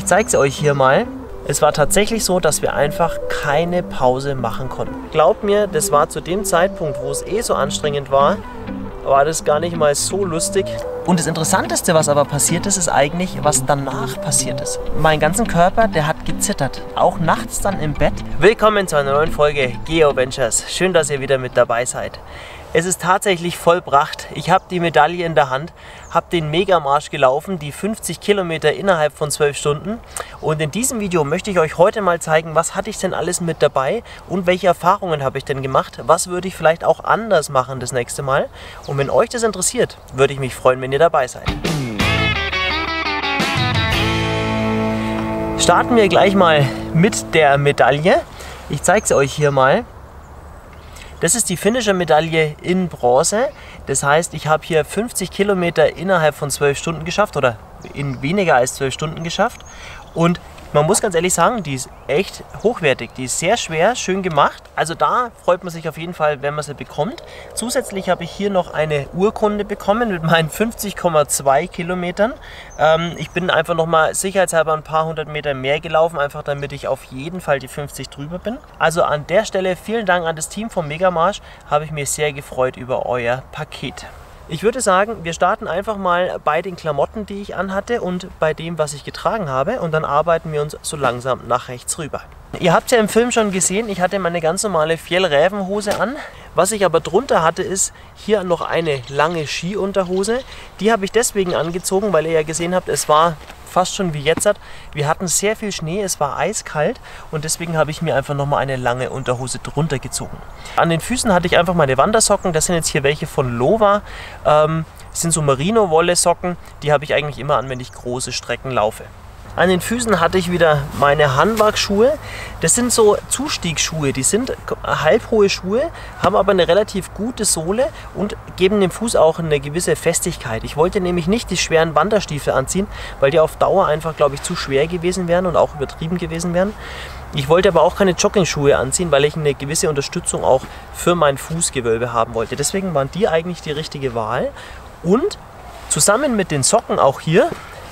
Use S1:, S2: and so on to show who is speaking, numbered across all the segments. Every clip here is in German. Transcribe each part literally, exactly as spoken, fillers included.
S1: Ich zeige es euch hier mal. Es war tatsächlich so, dass wir einfach keine Pause machen konnten. Glaubt mir, das war zu dem Zeitpunkt, wo es eh so anstrengend war, war das gar nicht mal so lustig. Und das Interessanteste, was aber passiert ist, ist eigentlich, was danach passiert ist. Mein ganzen Körper, der hat gezittert. Auch nachts dann im Bett. Willkommen zu einer neuen Folge GeoVentures. Schön, dass ihr wieder mit dabei seid. Es ist tatsächlich vollbracht. Ich habe die Medaille in der Hand, habe den Megamarsch gelaufen, die fünfzig Kilometer innerhalb von zwölf Stunden. Und in diesem Video möchte ich euch heute mal zeigen, was hatte ich denn alles mit dabei und welche Erfahrungen habe ich denn gemacht. Was würde ich vielleicht auch anders machen das nächste Mal. Und wenn euch das interessiert, würde ich mich freuen, wenn ihr dabei seid. Starten wir gleich mal mit der Medaille. Ich zeige sie euch hier mal. Das ist die Finisher-Medaille in Bronze. Das heißt, ich habe hier fünfzig Kilometer innerhalb von zwölf Stunden geschafft oder in weniger als zwölf Stunden geschafft. Und man muss ganz ehrlich sagen, die ist echt hochwertig. Die ist sehr schwer, schön gemacht. Also da freut man sich auf jeden Fall, wenn man sie bekommt. Zusätzlich habe ich hier noch eine Urkunde bekommen mit meinen fünfzig Komma zwei Kilometern. Ähm, ich bin einfach nochmal sicherheitshalber ein paar hundert Meter mehr gelaufen, einfach damit ich auf jeden Fall die fünfzig drüber bin. Also an der Stelle vielen Dank an das Team vom Megamarsch. Habe ich mich sehr gefreut über euer Paket. Ich würde sagen, wir starten einfach mal bei den Klamotten, die ich anhatte und bei dem, was ich getragen habe, und dann arbeiten wir uns so langsam nach rechts rüber. Ihr habt ja im Film schon gesehen, ich hatte meine ganz normale Fjällrävenhose an. Was ich aber drunter hatte, ist hier noch eine lange Skiunterhose. Die habe ich deswegen angezogen, weil ihr ja gesehen habt, es war fast schon wie jetzt. Wir hatten sehr viel Schnee, es war eiskalt und deswegen habe ich mir einfach nochmal eine lange Unterhose drunter gezogen. An den Füßen hatte ich einfach meine Wandersocken, das sind jetzt hier welche von Lova. Ähm, das sind so Merino-Wolle-Socken, die habe ich eigentlich immer an, wenn ich große Strecken laufe. An den Füßen hatte ich wieder meine Hanwag-Schuhe. Das sind so Zustiegsschuhe, die sind halbhohe Schuhe, haben aber eine relativ gute Sohle und geben dem Fuß auch eine gewisse Festigkeit. Ich wollte nämlich nicht die schweren Wanderstiefel anziehen, weil die auf Dauer einfach, glaube ich, zu schwer gewesen wären und auch übertrieben gewesen wären. Ich wollte aber auch keine Jogging-Schuhe anziehen, weil ich eine gewisse Unterstützung auch für mein Fußgewölbe haben wollte. Deswegen waren die eigentlich die richtige Wahl. Und zusammen mit den Socken auch hier,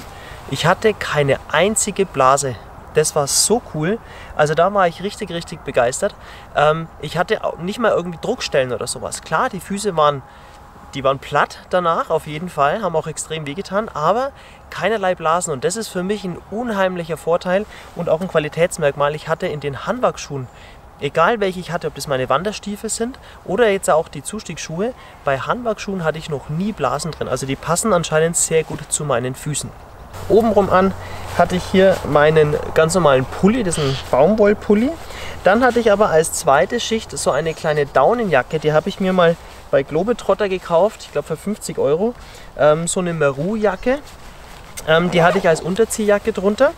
S1: ich hatte keine einzige Blase. Das war so cool. Also da war ich richtig, richtig begeistert. Ähm, ich hatte auch nicht mal irgendwie Druckstellen oder sowas. Klar, die Füße waren, die waren platt danach, auf jeden Fall. Haben auch extrem wehgetan, aber keinerlei Blasen. Und das ist für mich ein unheimlicher Vorteil und auch ein Qualitätsmerkmal. Ich hatte in den Hanwag-Schuhen, egal welche ich hatte, ob das meine Wanderstiefel sind oder jetzt auch die Zustiegsschuhe, bei Hanwag-Schuhen hatte ich noch nie Blasen drin. Also die passen anscheinend sehr gut zu meinen Füßen. Obenrum an hatte ich hier meinen ganz normalen Pulli, das ist ein Baumwollpulli. Dann hatte ich aber als zweite Schicht so eine kleine Daunenjacke, die habe ich mir mal bei Globetrotter gekauft, ich glaube für fünfzig Euro. Ähm, so eine Meru-Jacke, ähm, die hatte ich als Unterziehjacke drunter.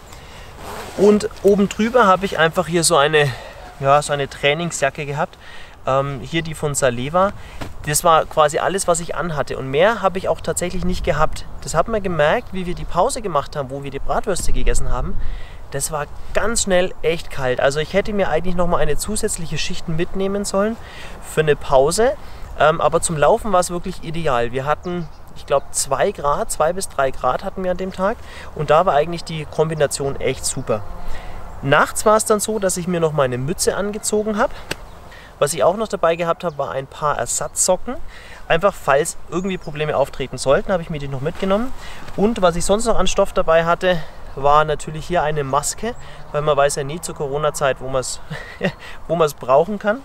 S1: Und oben drüber habe ich einfach hier so eine, ja, so eine Trainingsjacke gehabt. Ähm, hier die von Saleva. Das war quasi alles, was ich anhatte. Und mehr habe ich auch tatsächlich nicht gehabt. Das hat man gemerkt, wie wir die Pause gemacht haben, wo wir die Bratwürste gegessen haben. Das war ganz schnell echt kalt. Also ich hätte mir eigentlich noch mal eine zusätzliche Schicht mitnehmen sollen für eine Pause. Ähm, aber zum Laufen war es wirklich ideal. Wir hatten, ich glaube, zwei Grad, zwei bis drei Grad hatten wir an dem Tag. Und da war eigentlich die Kombination echt super. Nachts war es dann so, dass ich mir noch meine Mütze angezogen habe. Was ich auch noch dabei gehabt habe, war ein paar Ersatzsocken. Einfach falls irgendwie Probleme auftreten sollten, habe ich mir die noch mitgenommen. Und was ich sonst noch an Stoff dabei hatte, war natürlich hier eine Maske, weil man weiß ja nie zur Corona-Zeit, wo man es wo man es brauchen kann.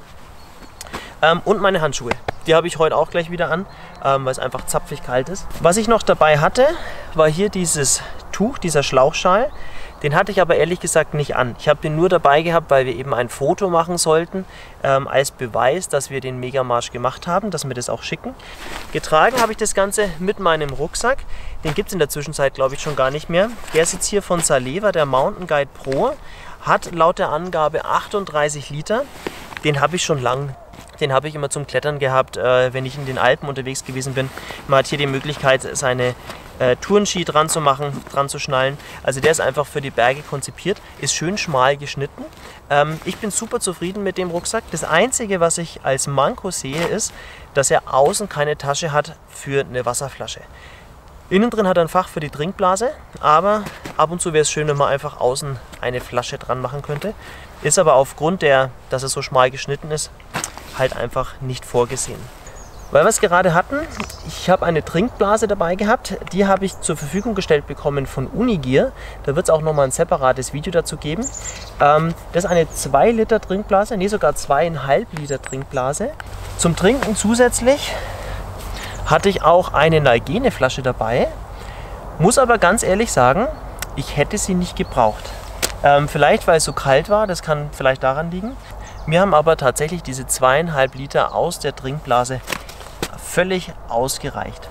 S1: Ähm, und meine Handschuhe. Die habe ich heute auch gleich wieder an, ähm, weil es einfach zapfig kalt ist. Was ich noch dabei hatte, war hier dieses Tuch, dieser Schlauchschal. Den hatte ich aber ehrlich gesagt nicht an. Ich habe den nur dabei gehabt, weil wir eben ein Foto machen sollten, ähm, als Beweis, dass wir den Megamarsch gemacht haben, dass wir das auch schicken. Getragen habe ich das Ganze mit meinem Rucksack. Den gibt es in der Zwischenzeit, glaube ich, schon gar nicht mehr. Der ist jetzt hier von Saleva, der Mountain Guide Pro. Hat laut der Angabe achtunddreißig Liter. Den habe ich schon lang. Den habe ich immer zum Klettern gehabt, äh, wenn ich in den Alpen unterwegs gewesen bin. Man hat hier die Möglichkeit, seine äh, Tourenski dran zu machen, dran zu schnallen. Also der ist einfach für die Berge konzipiert, ist schön schmal geschnitten. Ähm, ich bin super zufrieden mit dem Rucksack. Das Einzige, was ich als Manko sehe, ist, dass er außen keine Tasche hat für eine Wasserflasche. Innen drin hat er ein Fach für die Trinkblase, aber ab und zu wäre es schön, wenn man einfach außen eine Flasche dran machen könnte. Ist aber aufgrund der, dass es so schmal geschnitten ist, halt einfach nicht vorgesehen. Weil wir es gerade hatten, ich habe eine Trinkblase dabei gehabt, die habe ich zur Verfügung gestellt bekommen von Unigear. Da wird es auch nochmal ein separates Video dazu geben. Ähm, das ist eine zwei Liter Trinkblase, nee sogar zwei Komma fünf Liter Trinkblase. Zum Trinken zusätzlich hatte ich auch eine Nalgene Flasche dabei. Muss aber ganz ehrlich sagen, ich hätte sie nicht gebraucht. Ähm, vielleicht weil es so kalt war, das kann vielleicht daran liegen. Mir haben aber tatsächlich diese zwei Komma fünf Liter aus der Trinkblase völlig ausgereicht.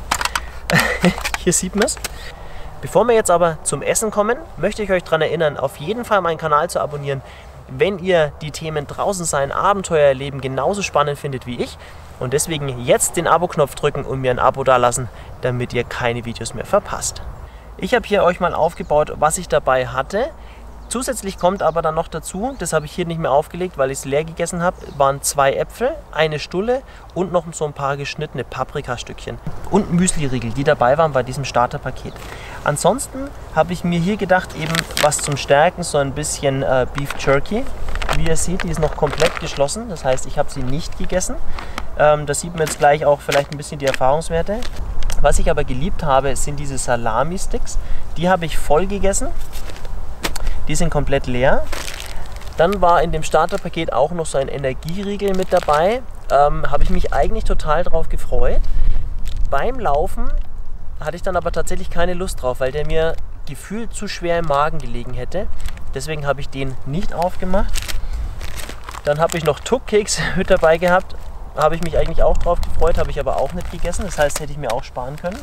S1: Hier sieht man es. Bevor wir jetzt aber zum Essen kommen, möchte ich euch daran erinnern, auf jeden Fall meinen Kanal zu abonnieren, wenn ihr die Themen draußen sein, Abenteuer erleben genauso spannend findet wie ich. Und deswegen jetzt den Abo-Knopf drücken und mir ein Abo dalassen, damit ihr keine Videos mehr verpasst. Ich habe hier euch mal aufgebaut, was ich dabei hatte. Zusätzlich kommt aber dann noch dazu, das habe ich hier nicht mehr aufgelegt, weil ich es leer gegessen habe, waren zwei Äpfel, eine Stulle und noch so ein paar geschnittene Paprikastückchen und Müsli-Riegel, die dabei waren bei diesem Starterpaket. Ansonsten habe ich mir hier gedacht, eben was zum Stärken, so ein bisschen äh, Beef Jerky. Wie ihr seht, die ist noch komplett geschlossen, das heißt, ich habe sie nicht gegessen. Ähm, da sieht man jetzt gleich auch vielleicht ein bisschen die Erfahrungswerte. Was ich aber geliebt habe, sind diese Salami-Sticks. Die habe ich voll gegessen. Die sind komplett leer. Dann war in dem Starterpaket auch noch so ein Energieriegel mit dabei. Ähm, habe ich mich eigentlich total drauf gefreut. Beim Laufen hatte ich dann aber tatsächlich keine Lust drauf, weil der mir gefühlt zu schwer im Magen gelegen hätte. Deswegen habe ich den nicht aufgemacht. Dann habe ich noch Tuck-Keks mit dabei gehabt. Habe ich mich eigentlich auch drauf gefreut, habe ich aber auch nicht gegessen. Das heißt, hätte ich mir auch sparen können.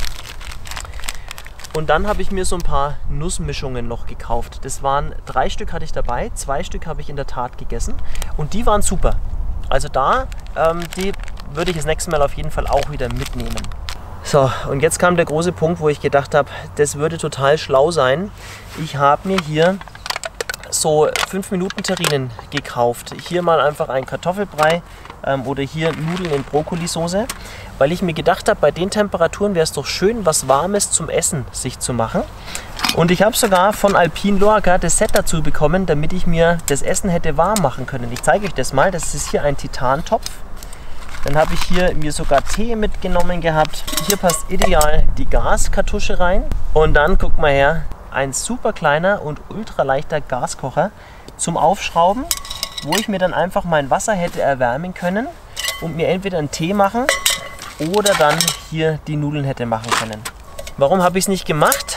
S1: Und dann habe ich mir so ein paar Nussmischungen noch gekauft. Das waren drei Stück hatte ich dabei, zwei Stück habe ich in der Tat gegessen und die waren super. Also da, ähm, die würde ich das nächste Mal auf jeden Fall auch wieder mitnehmen. So, und jetzt kam der große Punkt, wo ich gedacht habe, das würde total schlau sein. Ich habe mir hier so fünf Minuten Terrinen gekauft. Hier mal einfach ein Kartoffelbrei ähm, oder hier Nudeln in Brokkolisauce, weil ich mir gedacht habe, bei den Temperaturen wäre es doch schön, was Warmes zum Essen sich zu machen. Und ich habe sogar von Alpine Lorca das Set dazu bekommen, damit ich mir das Essen hätte warm machen können. Ich zeige euch das mal. Das ist hier ein Titantopf. Dann habe ich hier mir sogar Tee mitgenommen gehabt. Hier passt ideal die Gaskartusche rein. Und dann, guckt mal her, ein super kleiner und ultra leichter Gaskocher zum Aufschrauben, wo ich mir dann einfach mein Wasser hätte erwärmen können und mir entweder einen Tee machen oder dann hier die Nudeln hätte machen können. Warum habe ich es nicht gemacht?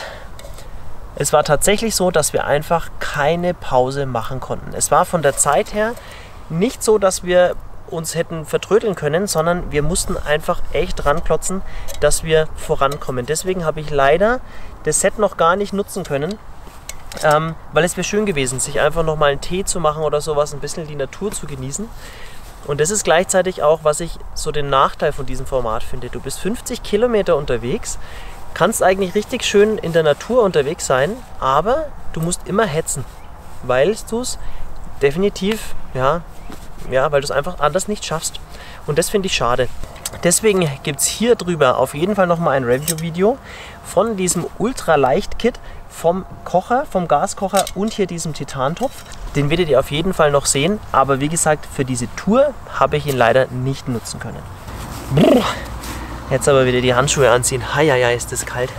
S1: Es war tatsächlich so, dass wir einfach keine Pause machen konnten. Es war von der Zeit her nicht so, dass wir uns hätten vertrödeln können, sondern wir mussten einfach echt ranklotzen, dass wir vorankommen. Deswegen habe ich leider das Set noch gar nicht nutzen können, ähm, weil es wäre schön gewesen, sich einfach noch mal einen Tee zu machen oder sowas, ein bisschen die Natur zu genießen. Und das ist gleichzeitig auch, was ich so den Nachteil von diesem Format finde. Du bist fünfzig Kilometer unterwegs, kannst eigentlich richtig schön in der Natur unterwegs sein, aber du musst immer hetzen, weil du es definitiv, ja, ja, weil du es einfach anders nicht schaffst. Und das finde ich schade. Deswegen gibt es hier drüber auf jeden Fall nochmal ein Review-Video von diesem Ultra-Leicht-Kit vom Kocher, vom Gaskocher und hier diesem Titantopf. Den werdet ihr auf jeden Fall noch sehen, aber wie gesagt, für diese Tour habe ich ihn leider nicht nutzen können. Brrr. Jetzt aber wieder die Handschuhe anziehen. Heieiei, ist das kalt.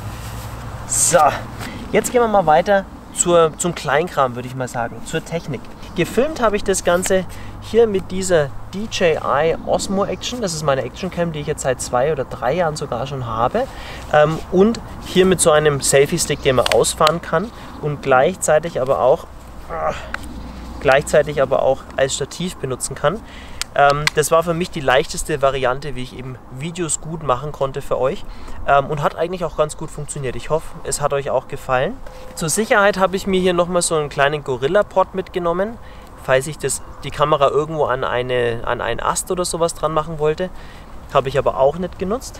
S1: So, jetzt gehen wir mal weiter zur, zum Kleinkram, würde ich mal sagen, zur Technik. Gefilmt habe ich das Ganze hier mit dieser D J I Osmo Action. Das ist meine Action Cam, die ich jetzt seit zwei oder drei Jahren sogar schon habe. Ähm, und hier mit so einem Selfie-Stick, den man ausfahren kann und gleichzeitig aber auch, äh, gleichzeitig aber auch als Stativ benutzen kann. Ähm, das war für mich die leichteste Variante, wie ich eben Videos gut machen konnte für euch. Ähm, und hat eigentlich auch ganz gut funktioniert. Ich hoffe, es hat euch auch gefallen. Zur Sicherheit habe ich mir hier nochmal so einen kleinen Gorilla-Pod mitgenommen, falls ich das, die Kamera irgendwo an, eine, an einen Ast oder sowas dran machen wollte. Habe ich aber auch nicht genutzt.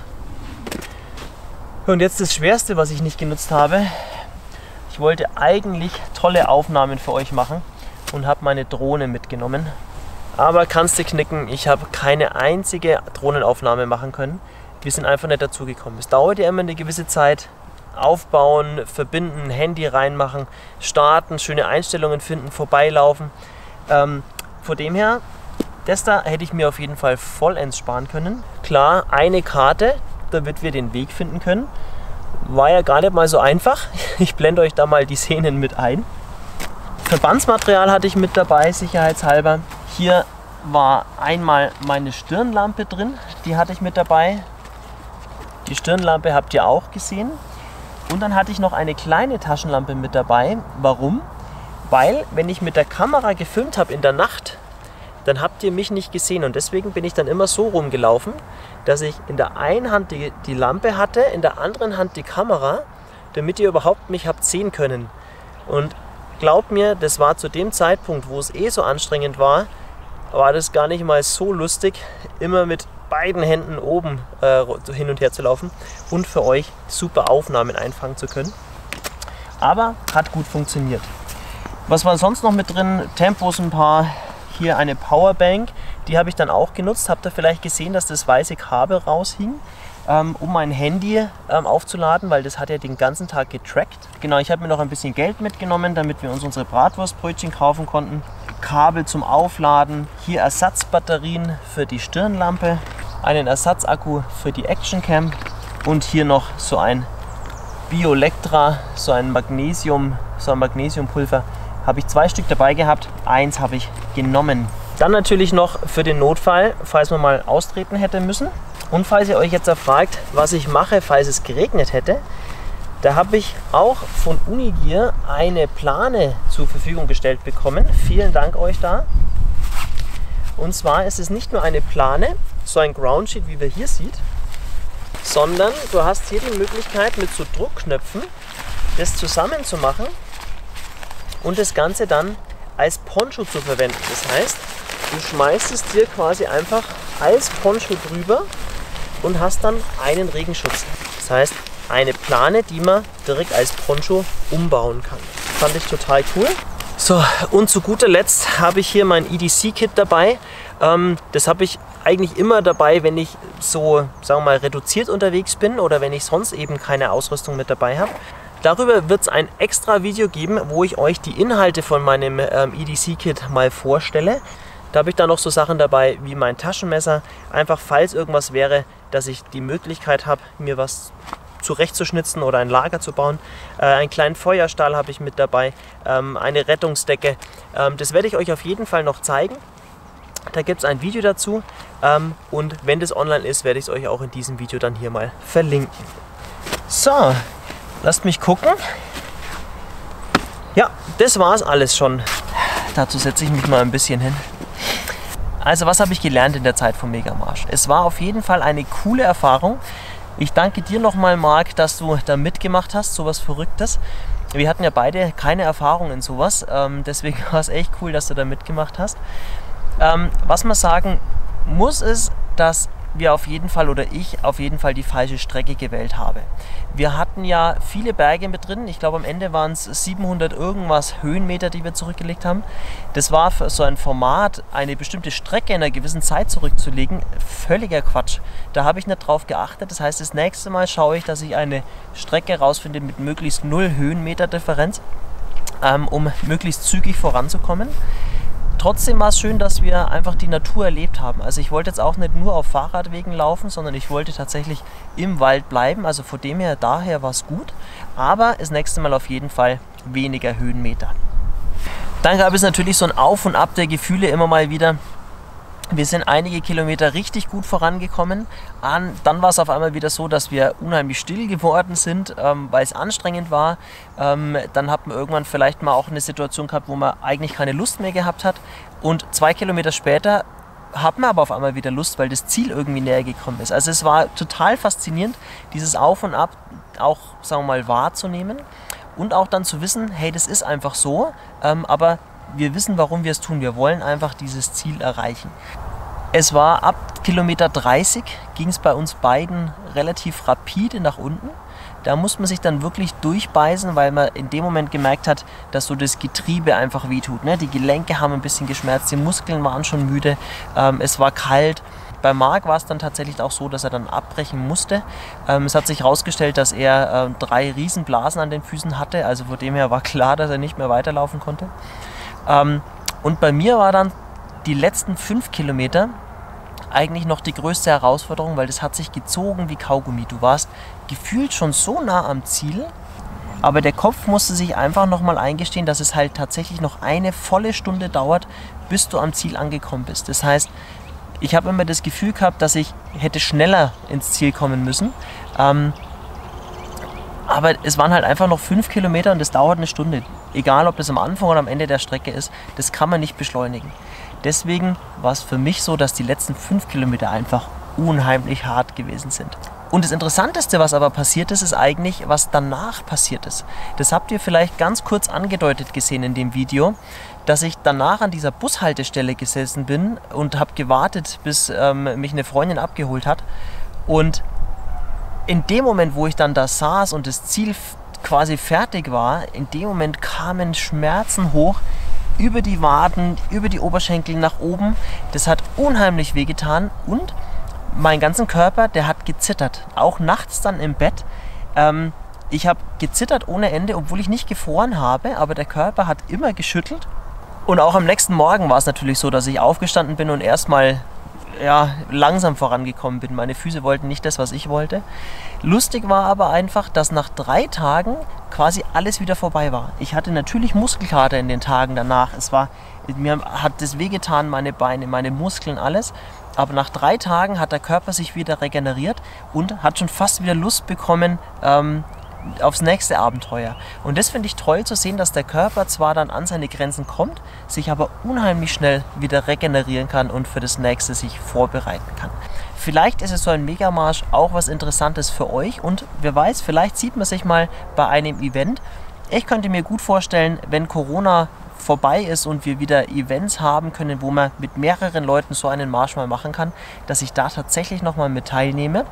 S1: Und jetzt das Schwerste, was ich nicht genutzt habe. Ich wollte eigentlich tolle Aufnahmen für euch machen und habe meine Drohne mitgenommen. Aber kannst du knicken, ich habe keine einzige Drohnenaufnahme machen können. wir sind einfach nicht dazu gekommen. Es dauert ja immer eine gewisse Zeit. Aufbauen, verbinden, Handy reinmachen, starten, schöne Einstellungen finden, vorbeilaufen. Ähm, von dem her, das da hätte ich mir auf jeden Fall vollends sparen können. Klar, eine Karte, damit wir den Weg finden können. War ja gar nicht mal so einfach. Ich blende euch da mal die Szenen mit ein. Verbandsmaterial hatte ich mit dabei, sicherheitshalber. Hier war einmal meine Stirnlampe drin, die hatte ich mit dabei. Die Stirnlampe habt ihr auch gesehen. Und dann hatte ich noch eine kleine Taschenlampe mit dabei. Warum? Weil, wenn ich mit der Kamera gefilmt habe in der Nacht, dann habt ihr mich nicht gesehen. Und deswegen bin ich dann immer so rumgelaufen, dass ich in der einen Hand die, die Lampe hatte, in der anderen Hand die Kamera, damit ihr überhaupt mich habt sehen können. Und glaubt mir, das war zu dem Zeitpunkt, wo es eh so anstrengend war, war das gar nicht mal so lustig, immer mit beiden Händen oben äh, hin und her zu laufen und für euch super Aufnahmen einfangen zu können. Aber hat gut funktioniert. Was war sonst noch mit drin? Tempos ein paar. Hier eine Powerbank, die habe ich dann auch genutzt. Habt ihr vielleicht gesehen, dass das weiße Kabel raushing, ähm, um mein Handy ähm, aufzuladen, weil das hat ja den ganzen Tag getrackt. Genau, ich habe mir noch ein bisschen Geld mitgenommen, damit wir uns unsere Bratwurstbrötchen kaufen konnten. Kabel zum Aufladen, hier Ersatzbatterien für die Stirnlampe, einen Ersatzakku für die Actioncam und hier noch so ein Biolectra, so ein Magnesium, so ein Magnesiumpulver. Habe ich zwei Stück dabei gehabt, eins habe ich genommen. Dann natürlich noch für den Notfall, falls man mal austreten hätte müssen. Und falls ihr euch jetzt fragt, was ich mache, falls es geregnet hätte, da habe ich auch von Unigear eine Plane zur Verfügung gestellt bekommen. Vielen Dank euch da. Und zwar ist es nicht nur eine Plane, so ein Groundsheet, wie wir hier sieht, sondern du hast hier die Möglichkeit, mit so Druckknöpfen das zusammenzumachen und das Ganze dann als Poncho zu verwenden. Das heißt, du schmeißt es dir quasi einfach als Poncho drüber und hast dann einen Regenschutz. Das heißt, eine Plane, die man direkt als Poncho umbauen kann. Fand ich total cool. So, und zu guter Letzt habe ich hier mein E D C-Kit dabei. Ähm, das habe ich eigentlich immer dabei, wenn ich so, sagen wir mal, reduziert unterwegs bin oder wenn ich sonst eben keine Ausrüstung mit dabei habe. Darüber wird es ein extra Video geben, wo ich euch die Inhalte von meinem ähm, E D C-Kit mal vorstelle. Da habe ich dann noch so Sachen dabei wie mein Taschenmesser, einfach falls irgendwas wäre, dass ich die Möglichkeit habe, mir was zurechtzuschnitzen oder ein Lager zu bauen. Äh, einen kleinen Feuerstahl habe ich mit dabei, ähm, eine Rettungsdecke. Ähm, das werde ich euch auf jeden Fall noch zeigen. Da gibt es ein Video dazu ähm, und wenn das online ist, werde ich es euch auch in diesem Video dann hier mal verlinken. So, lasst mich gucken. Ja, das war es alles schon. Dazu setze ich mich mal ein bisschen hin. Also was habe ich gelernt in der Zeit vom Megamarsch? Es war auf jeden Fall eine coole Erfahrung. Ich danke dir nochmal, Marc, dass du da mitgemacht hast, sowas Verrücktes. Wir hatten ja beide keine Erfahrung in sowas, ähm, deswegen war es echt cool, dass du da mitgemacht hast. Ähm, was man sagen muss, ist, dass wir auf jeden Fall oder ich auf jeden Fall die falsche Strecke gewählt habe. Wir hatten ja viele Berge mit drin, ich glaube am Ende waren es siebenhundert irgendwas Höhenmeter, die wir zurückgelegt haben. Das war für so ein Format, eine bestimmte Strecke in einer gewissen Zeit zurückzulegen, völliger Quatsch. Da habe ich nicht drauf geachtet, das heißt das nächste Mal schaue ich, dass ich eine Strecke rausfinde mit möglichst null Höhenmeter Differenz, ähm, um möglichst zügig voranzukommen. Trotzdem war es schön, dass wir einfach die Natur erlebt haben. Also ich wollte jetzt auch nicht nur auf Fahrradwegen laufen, sondern ich wollte tatsächlich im Wald bleiben. Also von dem her, daher war es gut. Aber das nächste Mal auf jeden Fall weniger Höhenmeter. Dann gab es natürlich so ein Auf und Ab der Gefühle immer mal wieder. Wir sind einige Kilometer richtig gut vorangekommen. Dann war es auf einmal wieder so, dass wir unheimlich still geworden sind, ähm, weil es anstrengend war. Ähm, dann hat man irgendwann vielleicht mal auch eine Situation gehabt, wo man eigentlich keine Lust mehr gehabt hat. Und zwei Kilometer später hat man aber auf einmal wieder Lust, weil das Ziel irgendwie näher gekommen ist. Also es war total faszinierend, dieses Auf und Ab auch, sagen wir mal, wahrzunehmen. Und auch dann zu wissen, hey, das ist einfach so, ähm, aber wir wissen, warum wir es tun. Wir wollen einfach dieses Ziel erreichen. Es war ab Kilometer dreißig, ging es bei uns beiden relativ rapide nach unten. Da muss man sich dann wirklich durchbeißen, weil man in dem Moment gemerkt hat, dass so das Getriebe einfach wehtut. Ne? Die Gelenke haben ein bisschen geschmerzt, die Muskeln waren schon müde, ähm, es war kalt. Bei Marc war es dann tatsächlich auch so, dass er dann abbrechen musste. Ähm, es hat sich herausgestellt, dass er äh, drei Riesenblasen an den Füßen hatte, also von dem her war klar, dass er nicht mehr weiterlaufen konnte. Ähm, und bei mir war dann die letzten fünf Kilometer eigentlich noch die größte Herausforderung, weil das hat sich gezogen wie Kaugummi. Du warst gefühlt schon so nah am Ziel, aber der Kopf musste sich einfach nochmal eingestehen, dass es halt tatsächlich noch eine volle Stunde dauert, bis du am Ziel angekommen bist. Das heißt, ich habe immer das Gefühl gehabt, dass ich hätte schneller ins Ziel kommen müssen. Ähm, aber es waren halt einfach noch fünf Kilometer und das dauert eine Stunde. Egal, ob das am Anfang oder am Ende der Strecke ist, das kann man nicht beschleunigen. Deswegen war es für mich so, dass die letzten fünf Kilometer einfach unheimlich hart gewesen sind. Und das Interessanteste, was aber passiert ist, ist eigentlich, was danach passiert ist. Das habt ihr vielleicht ganz kurz angedeutet gesehen in dem Video, dass ich danach an dieser Bushaltestelle gesessen bin und habe gewartet, bis ähm, mich eine Freundin abgeholt hat. Und in dem Moment, wo ich dann da saß und das Ziel quasi fertig war, in dem Moment kamen Schmerzen hoch über die Waden, über die Oberschenkel nach oben. Das hat unheimlich wehgetan und mein ganzen Körper, der hat gezittert. Auch nachts dann im Bett. Ähm, ich habe gezittert ohne Ende, obwohl ich nicht gefroren habe, aber der Körper hat immer geschüttelt. Und auch am nächsten Morgen war es natürlich so, dass ich aufgestanden bin und erstmal ja, langsam vorangekommen bin. Meine Füße wollten nicht das, was ich wollte. Lustig war aber einfach, dass nach drei Tagen quasi alles wieder vorbei war. Ich hatte natürlich Muskelkater in den Tagen danach. Es war, mir hat das wehgetan, meine Beine, meine Muskeln, alles. Aber nach drei Tagen hat der Körper sich wieder regeneriert und hat schon fast wieder Lust bekommen, ähm, aufs nächste Abenteuer. Und das finde ich toll zu sehen, dass der Körper zwar dann an seine Grenzen kommt, sich aber unheimlich schnell wieder regenerieren kann und für das nächste sich vorbereiten kann. Vielleicht ist es so ein Megamarsch auch was Interessantes für euch und wer weiß, vielleicht sieht man sich mal bei einem Event. Ich könnte mir gut vorstellen, wenn Corona vorbei ist und wir wieder Events haben können, wo man mit mehreren Leuten so einen Marsch mal machen kann, dass ich da tatsächlich nochmal mit teilnehme.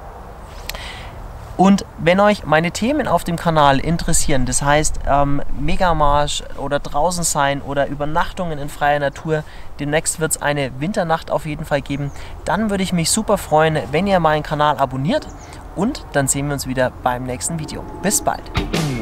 S1: Und wenn euch meine Themen auf dem Kanal interessieren, das heißt ähm, Megamarsch oder draußen sein oder Übernachtungen in freier Natur, demnächst wird es eine Winternacht auf jeden Fall geben, dann würde ich mich super freuen, wenn ihr meinen Kanal abonniert und dann sehen wir uns wieder beim nächsten Video. Bis bald!